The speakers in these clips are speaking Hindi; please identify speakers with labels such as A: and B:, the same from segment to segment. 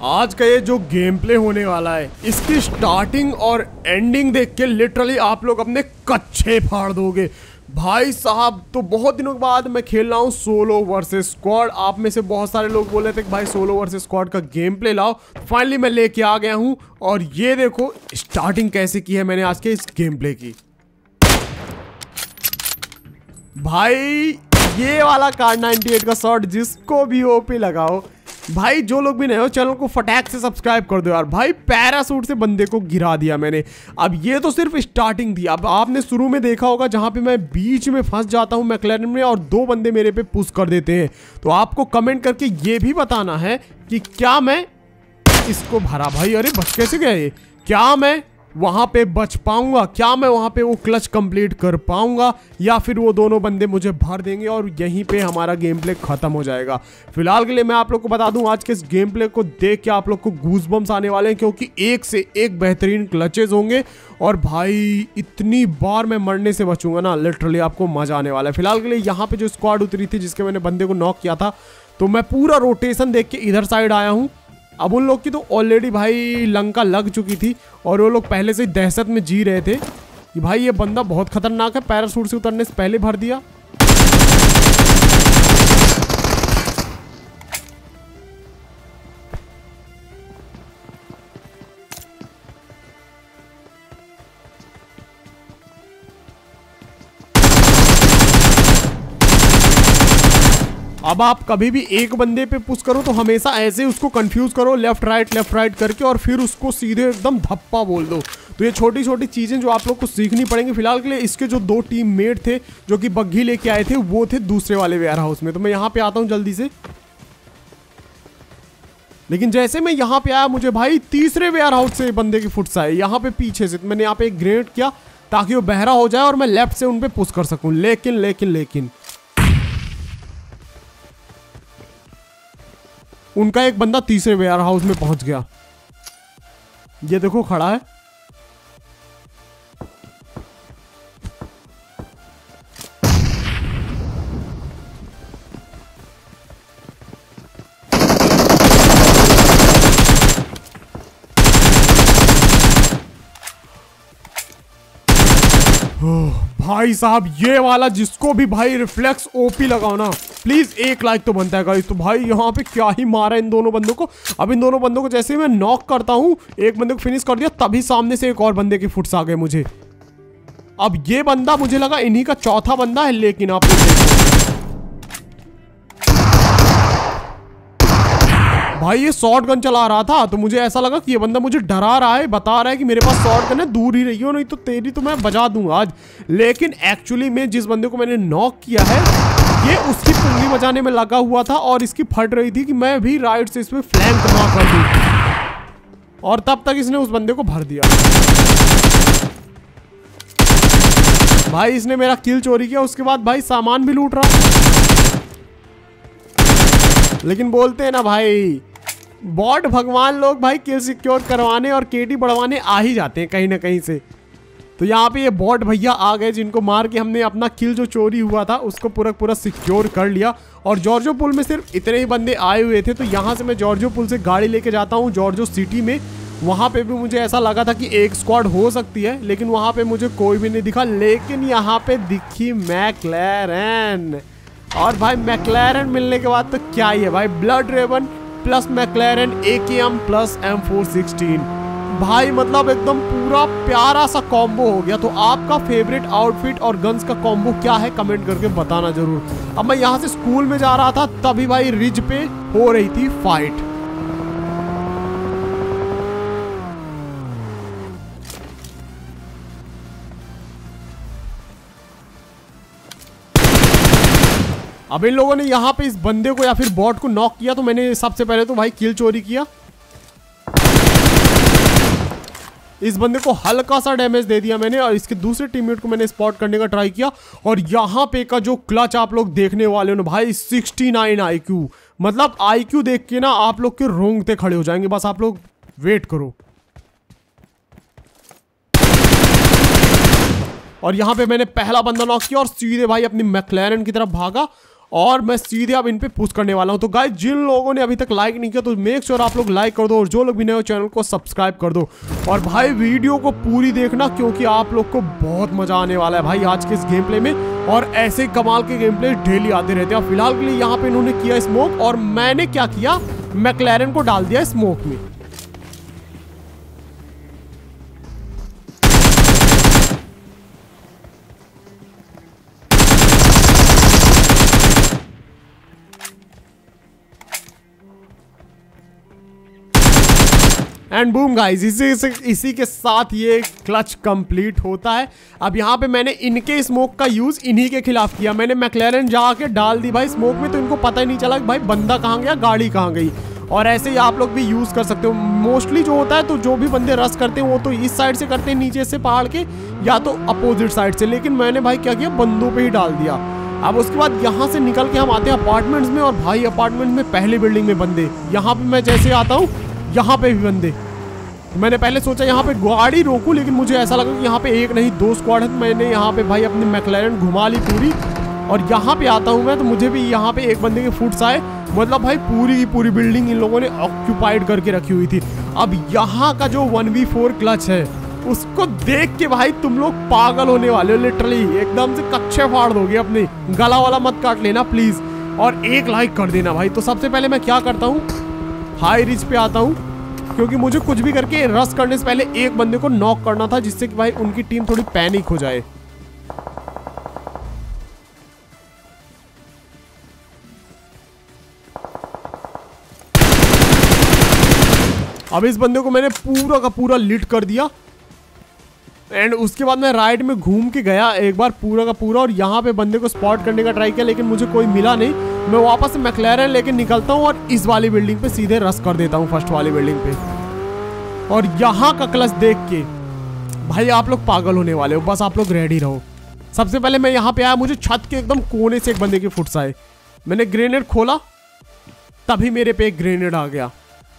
A: आज का ये जो गेम प्ले होने वाला है, इसकी स्टार्टिंग और एंडिंग देख के लिटरली आप लोग अपने कच्चे फाड़ दोगे भाई साहब। तो बहुत दिनों के बाद मैं खेल रहा हूँ सोलो वर्सेस स्क्वाड। आप में से बहुत सारे लोग बोल रहे थे कि भाई सोलो वर्सेस स्क्वाड का गेम प्ले लाओ। फाइनली मैं लेके आ गया हूँ और ये देखो स्टार्टिंग कैसे की है मैंने आज के इस गेम प्ले की। भाई ये वाला कार 98 का शॉट जिसको भी ओपी लगाओ भाई, जो लोग भी नए हो चैनल को फटाक से सब्सक्राइब कर दो यार। भाई पैरासूट से बंदे को गिरा दिया मैंने। अब ये तो सिर्फ स्टार्टिंग थी। अब आपने शुरू में देखा होगा जहां पे मैं बीच में फंस जाता हूं मैक्लेरन में और दो बंदे मेरे पे पुश कर देते हैं। तो आपको कमेंट करके ये भी बताना है कि क्या मैं इसको भरा भाई, अरे बच कैसे गया ये, क्या मैं वहां पे बच पाऊंगा, क्या मैं वहां पे वो क्लच कंप्लीट कर पाऊंगा, या फिर वो दोनों बंदे मुझे भर देंगे और यहीं पे हमारा गेम प्ले खत्म हो जाएगा। फिलहाल के लिए मैं आप लोग को बता दूं आज के इस गेम प्ले को देख के आप लोग को गूज बम्स आने वाले हैं, क्योंकि एक से एक बेहतरीन क्लचेज होंगे और भाई इतनी बार मैं मरने से बचूंगा ना, लिटरली आपको मजा आने वाला है। फिलहाल के लिए यहाँ पे जो स्क्वाड उतरी थी जिसके मैंने बंदे को नॉक किया था, तो मैं पूरा रोटेशन देख के इधर साइड आया हूँ। अब उन लोग की तो ऑलरेडी भाई लंका लग चुकी थी और वो लोग पहले से दहशत में जी रहे थे कि भाई ये बंदा बहुत खतरनाक है। पैराशूट से उतरने से पहले भर दिया। अब आप कभी भी एक बंदे पे पुश करो तो हमेशा ऐसे उसको कंफ्यूज करो लेफ्ट राइट करके और फिर उसको सीधे एकदम धप्पा बोल दो। तो ये छोटी छोटी चीजें जो आप लोग को सीखनी पड़ेंगी। फिलहाल के लिए इसके जो दो टीम मेट थे जो कि बग्घी लेके आए थे वो थे दूसरे वाले वेयर हाउस में। तो मैं यहाँ पे आता हूँ जल्दी से, लेकिन जैसे मैं यहाँ पे आया मुझे भाई तीसरे वेयर हाउस से बंदे की फुट्स आए यहाँ पे पीछे से। मैंने यहाँ पे एक ग्रेनेड किया ताकि वो बहरा हो जाए और मैं लेफ्ट से उन पे पुश कर सकूं, लेकिन उनका एक बंदा तीसरे वेयर हाउस में पहुंच गया। ये देखो खड़ा है। भाई साहब ये वाला जिसको भी भाई रिफ्लेक्स ओपी लगाओ ना, प्लीज एक लाइक तो बनता है गाइस। तो भाई यहाँ पे क्या ही मारा इन दोनों बंदों को। अब इन दोनों बंदों को जैसे ही मैं नॉक करता हूँ, एक बंदे को फिनिश कर दिया, तभी सामने से एक और बंदे के फुट्स आ गए मुझे। अब ये बंदा मुझे लगा इन्हीं का चौथा बंदा है, लेकिन आप भाई ये शॉर्ट गन चला रहा था तो मुझे ऐसा लगा कि ये बंदा मुझे डरा रहा है, बता रहा है कि मेरे पास शॉर्ट गन है, दूर ही रहियो नहीं तो तेरी तो मैं बजा दूंगा आज। लेकिन एक्चुअली में जिस बंदे को मैंने नॉक किया है ये उसकी पुंगली बजाने में लगा हुआ था और इसकी फट रही थी कि मैं भी राइट से इसमें फ्लैंक नॉक कर दूं, और तब तक इसने उस बंदे को भर दिया। भाई इसने मेरा किल चोरी किया, उसके बाद भाई सामान भी लूट रहा। लेकिन बोलते हैं ना भाई बॉट भगवान लोग भाई किल सिक्योर करवाने और केडी बढ़वाने आ ही जाते हैं कहीं ना कहीं से। तो यहाँ पे ये बॉट भैया आ गए जिनको मार के हमने अपना किल जो चोरी हुआ था उसको पूरा सिक्योर कर लिया। और जॉर्जो पुल में सिर्फ इतने ही बंदे आए हुए थे। तो यहाँ से मैं जॉर्जो पुल से गाड़ी लेके जाता हूँ जॉर्जो सिटी में। वहाँ पे भी मुझे ऐसा लगा था कि एक स्क्वाड हो सकती है, लेकिन वहाँ पे मुझे कोई भी नहीं दिखा। लेकिन यहाँ पे दिखी मैक्लेरन, और भाई मैक्लेरन मिलने के बाद तो क्या ही है भाई, blood raven plus McLaren AKM plus M416 भाई, मतलब एकदम पूरा प्यारा सा कॉम्बो हो गया। तो आपका फेवरेट आउटफिट और गन्स का कॉम्बो क्या है कमेंट करके बताना जरूर। अब मैं यहाँ से स्कूल में जा रहा था तभी भाई रिज पे हो रही थी फाइट। अब इन लोगों ने यहाँ पे इस बंदे को या फिर बॉट को नॉक किया, तो मैंने सबसे पहले तो भाई किल चोरी किया। इस बंदे को हल्का सा डैमेज दे दिया मैंने और इसके दूसरे टीममेट को मैंने स्पॉट करने का ट्राई किया। और यहाँ पे का जो क्लच आप लोग देखने वाले हो ना भाई, 69 IQ, मतलब IQ देख के ना आप लोग के रोंगटे खड़े हो जाएंगे। बस आप लोग वेट करो। और यहाँ पे मैंने पहला बंदा नॉक किया और सीधे भाई अपनी मैक्लेरन की तरफ भागा और मैं सीधे अब इन पे पुश करने वाला हूं। तो गाइस जिन लोगों ने अभी तक लाइक नहीं किया तो मेक श्योर आप लोग लाइक कर दो, और जो लोग भी नए हो चैनल को सब्सक्राइब कर दो। और भाई वीडियो को पूरी देखना क्योंकि आप लोग को बहुत मजा आने वाला है भाई आज के इस गेम प्ले में, और ऐसे कमाल के गेम प्ले डेली आते रहते हैं। फिलहाल के लिए यहाँ पे इन्होंने किया स्मोक, और मैंने क्या किया, मैक्लेरन को डाल दिया स्मोक में। एंड बूम गाइस, इसी के साथ ये क्लच कंप्लीट होता है। अब यहाँ पे मैंने इनके स्मोक का यूज इन्हीं के खिलाफ किया। मैंने मैक्लेरन जाके डाल दी भाई स्मोक में, तो इनको पता ही नहीं चला कि भाई बंदा कहाँ गया, गाड़ी कहाँ गई। और ऐसे ही आप लोग भी यूज कर सकते हो। मोस्टली जो होता है, तो जो भी बंदे रश करते हैं वो तो इस साइड से करते हैं नीचे से पहाड़ के, या तो अपोजिट साइड से, लेकिन मैंने भाई क्या किया, बंदों पे ही डाल दिया। अब उसके बाद यहाँ से निकल के हम आते हैं अपार्टमेंट्स में, और भाई अपार्टमेंट में पहली बिल्डिंग में बंदे। यहाँ पे मैं जैसे आता हूँ यहाँ पे भी बंदे। मैंने पहले सोचा यहाँ पे गाड़ी रोकूं, लेकिन मुझे ऐसा लगा कि यहाँ पे एक नहीं 2 स्क्वाड है। मैंने यहाँ पे भाई अपनी मैक्लेरन घुमा ली पूरी, और यहाँ पे आता हूँ मैं, तो मुझे भी यहाँ पे एक बंदे के फुट्स आए। मतलब भाई पूरी की पूरी बिल्डिंग इन लोगों ने ऑक्यूपाइड करके रखी हुई थी। अब यहाँ का जो 1v4 क्लच है उसको देख के भाई तुम लोग पागल होने वाले हो, लिटरली एकदम से कच्चे फाड़ दोगे। अपने गला वाला मत काट लेना प्लीज, और एक लाइक कर देना भाई। तो सबसे पहले मैं क्या करता हूँ, हाई रिच पे आता हूँ, क्योंकि मुझे कुछ भी करके रश करने से पहले एक बंदे को नॉक करना था, जिससे कि भाई उनकी टीम थोड़ी पैनिक हो जाए। अब इस बंदे को मैंने पूरा का पूरा लिट कर दिया, एंड उसके बाद मैं राइट में घूम के गया एक बार पूरा का पूरा, और यहाँ पे बंदे को स्पॉट करने का ट्राई किया, लेकिन मुझे कोई मिला नहीं। मैं वापस से मैक्लेरन लेके निकलता हूँ और इस वाली बिल्डिंग पे सीधे रश कर देता हूँ, फर्स्ट वाली बिल्डिंग पे। और यहाँ का क्लच देख के भाई आप लोग पागल होने वाले हो, बस आप लोग रेडी रहो। सबसे पहले मैं यहाँ पे आया, मुझे छत के एकदम कोने से एक बंदे के फुट्स आए। मैंने ग्रेनेड खोला, तभी मेरे पे एक ग्रेनेड आ गया।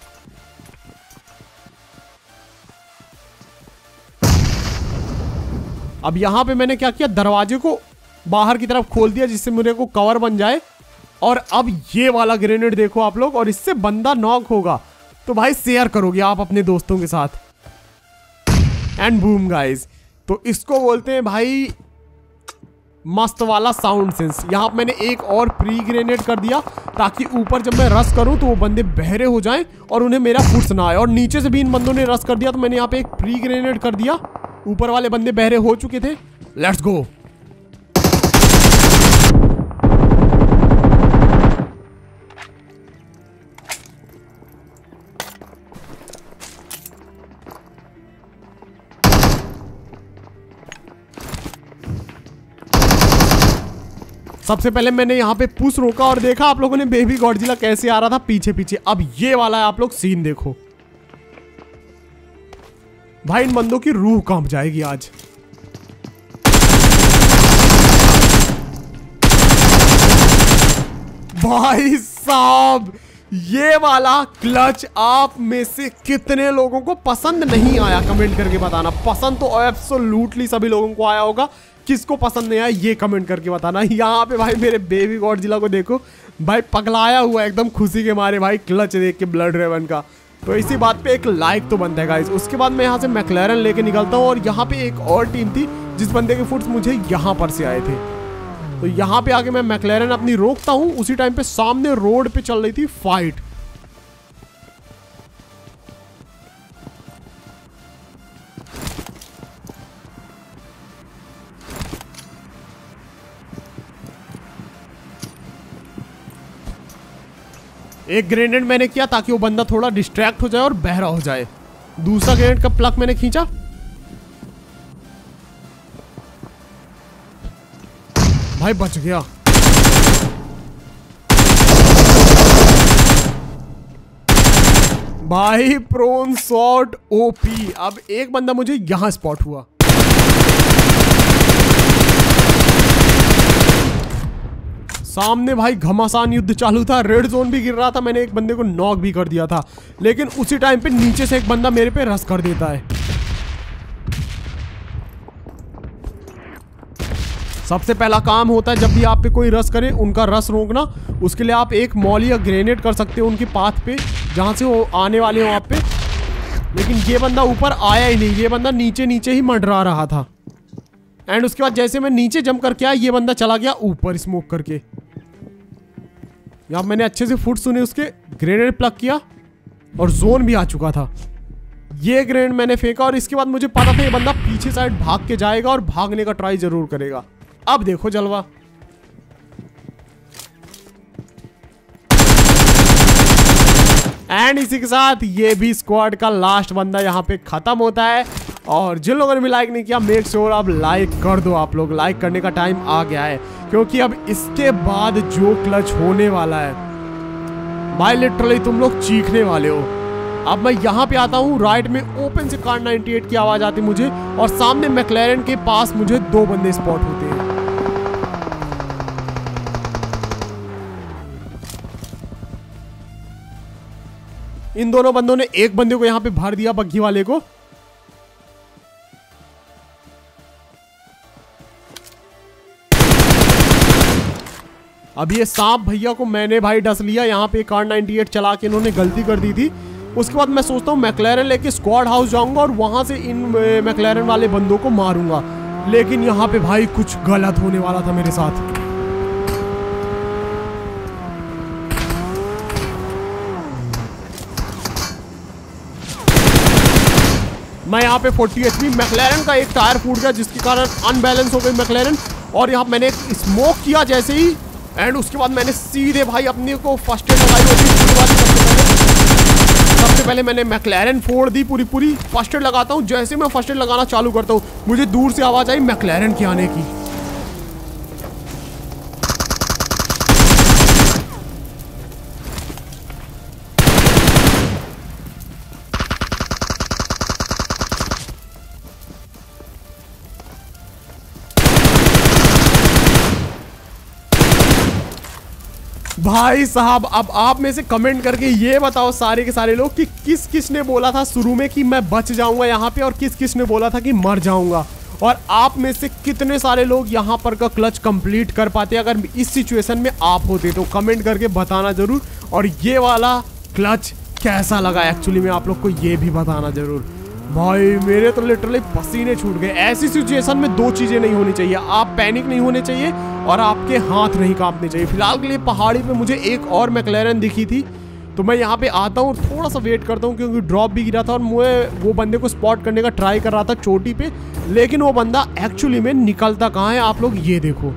A: अब यहाँ पे मैंने क्या किया, दरवाजे को बाहर की तरफ खोल दिया, जिससे मेरे को कवर बन जाए। और अब ये वाला ग्रेनेड देखो आप लोग, और इससे बंदा नॉक होगा तो भाई शेयर करोगे आप अपने दोस्तों के साथ। एंड बूम गाइस, तो इसको बोलते हैं भाई मस्त वाला साउंड सेंस। यहाँ मैंने एक और प्री ग्रेनेड कर दिया, ताकि ऊपर जब मैं रश करूं तो वो बंदे बहरे हो जाएं और उन्हें मेरा फुट्स ना आए। और नीचे से भी इन बंदों ने रश कर दिया, तो मैंने यहाँ पे एक प्री ग्रेनेड कर दिया। ऊपर वाले बंदे बहरे हो चुके थे। Let's go. सबसे पहले मैंने यहाँ पे पुश रोका और देखा आप लोगों ने बेबी गॉडजिला कैसे आ रहा था पीछे पीछे। अब ये वाला है, आप लोग सीन देखो भाई, इन बंदों की रूह कांप जाएगी आज। भाई साहब, ये वाला क्लच आप में से कितने लोगों को पसंद नहीं आया, कमेंट करके बताना। पसंद तो एब्सोल्युटली सभी लोगों को आया होगा, किसको पसंद नहीं आया ये कमेंट करके बताना। यहाँ पे भाई मेरे बेबी गॉडजिला को देखो भाई, पगलाया हुआ एकदम खुशी के मारे भाई, क्लच देख के ब्लड रेवन का। तो इसी बात पे एक लाइक तो बनता है गाइस। उसके बाद मैं यहाँ से मैक्लेरन लेके निकलता हूँ, और यहाँ पे एक और टीम थी जिस बंदे के फुट्स मुझे यहाँ पर से आए थे। तो यहाँ पे आके मैं मैक्लेरन अपनी रोकता हूँ। उसी टाइम पे सामने रोड पे चल रही थी फाइट। एक ग्रेनेड मैंने किया ताकि वो बंदा थोड़ा डिस्ट्रैक्ट हो जाए और बहरा हो जाए। दूसरा ग्रेनेड का प्लग मैंने खींचा, भाई बच गया। भाई प्रोन शॉट ओपी। अब एक बंदा मुझे यहां स्पॉट हुआ। सामने भाई घमासान युद्ध चालू था, रेड जोन भी गिर रहा था। मैंने एक बंदे को नॉक भी कर दिया था, लेकिन उसी टाइम पे नीचे से एक बंदा मेरे पे रश कर देता है। सबसे पहला काम होता है जब भी आप पे कोई रश करे उनका रश रोकना। उसके लिए आप एक मॉल या ग्रेनेड कर सकते हो उनके पाथ पे जहाँ से वो आने वाले हो आप पे। लेकिन ये बंदा ऊपर आया ही नहीं, ये बंदा नीचे नीचे ही मंडरा रहा था। एंड उसके बाद जैसे मैं नीचे जंप करके आया ये बंदा चला गया ऊपर स्मोक करके। यहाँ मैंने अच्छे से फुट सुने उसके, ग्रेनेड प्लग किया और जोन भी आ चुका था। ये ग्रेनेड मैंने फेंका और इसके बाद मुझे पता था ये बंदा पीछे साइड भाग के जाएगा और भागने का ट्राई जरूर करेगा। अब देखो जलवा। एंड इसी के साथ ये भी स्क्वाड का लास्ट बंदा यहाँ पे खत्म होता है। और जिन लोगों ने भी लाइक नहीं किया मेक श्योर आप लाइक कर दो। आप लोग लाइक करने का टाइम आ गया है क्योंकि अब इसके बाद जो क्लच होने वाला है भाई लिटरली तुम लोग चीखने वाले हो। अब मैं यहाँ पे आता हूँ, राइट में ओपन से कार 98 की आवाज आती मुझे और सामने मैक्लेरन के पास मुझे 2 बंदे स्पॉट होते हैं। इन दोनों बंदों ने एक बंदे को यहां पे भर दिया, बग्घी वाले को। अब ये सांप भैया को मैंने भाई डस लिया। यहाँ पे कार 98 चला के इन्होंने गलती कर दी थी। उसके बाद मैं सोचता हूँ मैक्लेरन लेके स्क्वाड हाउस जाऊंगा और वहां से इन मैक्लेरन वाले बंदों को मारूंगा। लेकिन यहाँ पे भाई कुछ गलत होने वाला था मेरे साथ। मैं यहाँ पे 40 HP, मैक्लेरन का एक टायर फूट गया जिसके कारण अनबैलेंस हो गई मैक्लेरन। और यहाँ मैंने स्मोक किया जैसे ही एंड उसके बाद मैंने सीधे भाई अपने को फर्स्ट एड लगाई होती। सबसे पहले मैंने मैक्लेरन फोड़ दी पूरी फर्स्ट एड लगाता हूँ। जैसे मैं फर्स्ट एड लगाना चालू करता हूँ मुझे दूर से आवाज आई मैक्लेरन के आने की। भाई साहब अब आप में से कमेंट करके ये बताओ सारे के सारे लोग कि किस किस ने बोला था शुरू में कि मैं बच जाऊंगा यहाँ पे और किस किस ने बोला था कि मर जाऊंगा। और आप में से कितने सारे लोग यहाँ पर का क्लच कंप्लीट कर पाते अगर इस सिचुएशन में आप होते तो कमेंट करके बताना जरूर। और ये वाला क्लच कैसा लगा एक्चुअली में आप लोग को ये भी बताना जरूर। भाई मेरे तो लिटरली पसीने छूट गए। ऐसी सिचुएशन में 2 चीजें नहीं होनी चाहिए, आप पैनिक नहीं होने चाहिए और आपके हाथ नहीं कांपने चाहिए। फिलहाल के लिए पहाड़ी पे मुझे एक और मैक्लेरन दिखी थी तो मैं यहाँ पे आता हूँ, थोड़ा सा वेट करता हूँ क्योंकि ड्रॉप भी गिरा था और मैं वो बंदे को स्पॉट करने का ट्राई कर रहा था चोटी पे। लेकिन वो बंदा एक्चुअली में निकलता कहाँ है आप लोग ये देखो।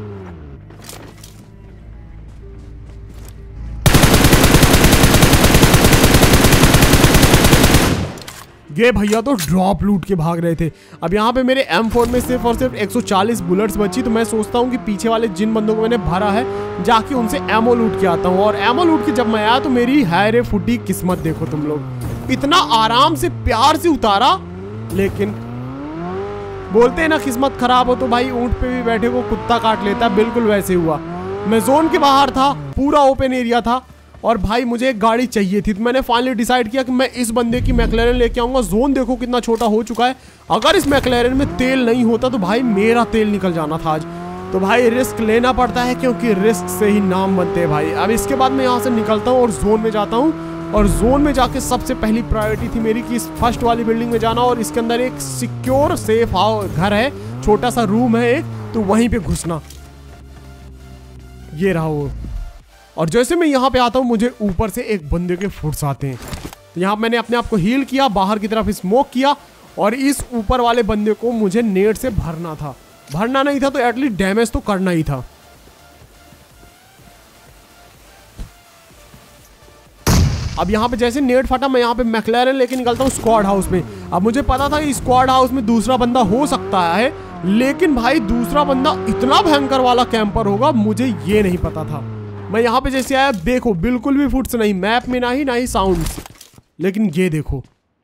A: ये भैया तो ड्रॉप लूट के भाग रहे थे। अब यहाँ पे मेरे M4 में सिर्फ और सिर्फ 140 बुलेट्स बची तो मैं सोचता हूँ कि पीछे वाले जिन बंदों को मैंने भरा है जाके उनसे एमो लूट के आता हूँ। और एमो लूट के जब मैं आया तो मेरी हैरे फुटी किस्मत देखो तुम लोग, इतना आराम से प्यार से उतारा। लेकिन बोलते हैं ना किस्मत खराब हो तो भाई ऊंट पे भी बैठे को कुत्ता काट लेता है, बिल्कुल वैसे हुआ। मैं जोन के बाहर था, पूरा ओपन एरिया था और भाई मुझे एक गाड़ी चाहिए थी तो मैंने फाइनली डिसाइड किया कि मैं इस बंदे की मैक्लेरन लेके आऊंगा। जोन देखो कितना छोटा हो चुका है, अगर इस मैक्लेरन में तेल नहीं होता तो भाई मेरा तेल निकल जाना था आज। तो भाई रिस्क लेना पड़ता है क्योंकि रिस्क से ही नाम बनते हैं भाई। अब इसके बाद मैं यहाँ से निकलता हूँ और जोन में जाता हूँ। और जोन में जाके सबसे पहली प्रायोरिटी थी मेरी कि इस फर्स्ट वाली बिल्डिंग में जाना और इसके अंदर एक सिक्योर सेफ घर है, छोटा सा रूम है एक, तो वहीं पे घुसना। ये रहा वो। और जैसे मैं यहाँ पे आता हूँ मुझे ऊपर से एक बंदे के फुट्स आते हैं तो यहाँ मैंने अपने आप को हील किया, बाहर की तरफ स्मोक किया और इस ऊपर वाले बंदे को मुझे नेट से भरना था। भरना नहीं था तो एटलीस्ट डैमेज तो करना ही था। अब यहाँ पे जैसे नेट फटा मैं यहाँ पे मैक्लेरन लेके निकलता हूँ स्क्वाड हाउस में। अब मुझे पता था कि स्क्वाड हाउस में दूसरा बंदा हो सकता है, लेकिन भाई दूसरा बंदा इतना भयंकर वाला कैंपर होगा मुझे ये नहीं पता था। मैं यहाँ पे जैसे आया देखो बिल्कुल भी फुट्स नहीं, मैप में ना ही साउंड्स, लेकिन ये देखो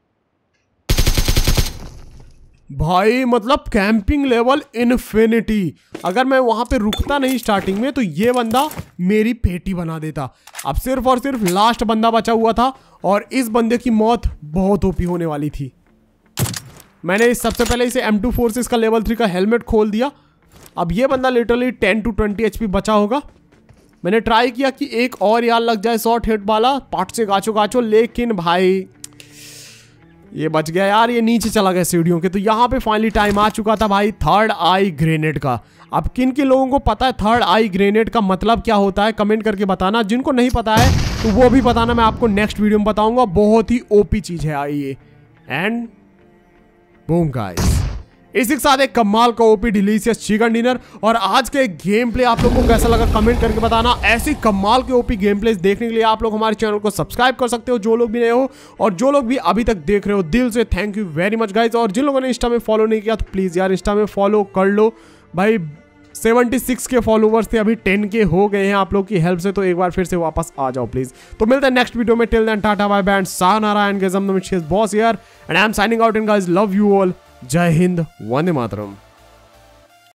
A: भाई मतलब कैंपिंग लेवल इन्फिनिटी। अगर मैं वहां पे रुकता नहीं स्टार्टिंग में तो ये बंदा मेरी पेटी बना देता। अब सिर्फ और सिर्फ लास्ट बंदा बचा हुआ था और इस बंदे की मौत बहुत ओपी होने वाली थी। मैंने सबसे पहले इसे M24 से इसका लेवल 3 का हेलमेट खोल दिया। अब ये बंदा लिटरली 10 to 20 HP बचा होगा। मैंने ट्राई किया कि एक और यार लग जाए शॉर्ट हिट वाला पार्ट से गाचो, लेकिन भाई ये बच गया यार, ये नीचे चला गया सीढ़ियों के। तो यहाँ पे फाइनली टाइम आ चुका था भाई थर्ड आई ग्रेनेड का। अब किन किन लोगों को पता है थर्ड आई ग्रेनेड का मतलब क्या होता है कमेंट करके बताना। जिनको नहीं पता है तो वो भी बताना, मैं आपको नेक्स्ट वीडियो में बताऊंगा। बहुत ही ओपी चीज है आई ये। एंड बूम गाइस, इसी के साथ एक कमाल का ओपी डिलीशियस चिकन डिनर। और आज के गेम प्ले आप लोगों को कैसा लगा कमेंट करके बताना। ऐसी कमाल के ओपी गेम प्ले देखने के लिए आप लोग हमारे चैनल को सब्सक्राइब कर सकते हो, जो लोग भी नए हो। और जो लोग भी अभी तक देख रहे हो दिल से thank you very much guys. और जिन लोगों ने इंस्टा में फॉलो नहीं किया तो प्लीज यार इंस्टा में फॉलो कर लो भाई। 76 के फॉलोवर्स थे, अभी 10 के हो गए हैं आप लोग की हेल्प से। तो एक बार फिर से वापस आ जाओ प्लीज। तो मिलते हैं नेक्स्ट वीडियो में। Till then ta-ta bye bye and sayonara and guys, I am boss here and I am signing out and guys love you all. जय हिंद, वंदे मातरम।